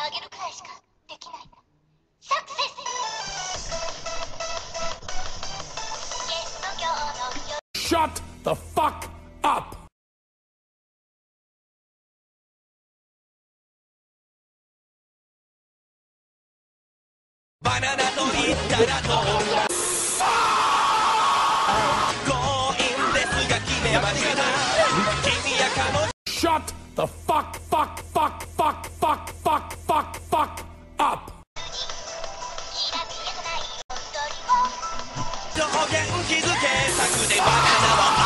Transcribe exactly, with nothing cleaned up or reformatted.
あげるくらいしかできない。サクセス。ゲスト今日のよ Shut the fuck up! バナナと言ったらどうだ。強引ですが決めました。君や彼女 Shut the fuck, fuck, fuck, fuck, fuck, fuck, fuck, fuck up! 表現気づけ策でバカなの